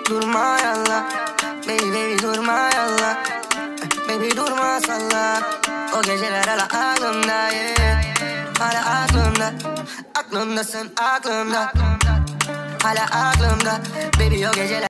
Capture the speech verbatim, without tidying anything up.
Durma yallah, baby baby durma yallah. Baby durma salla. O geceler hala aklımda, yeah. Hala aklımda, aklımdasın aklımda. Hala aklımda, baby o geceler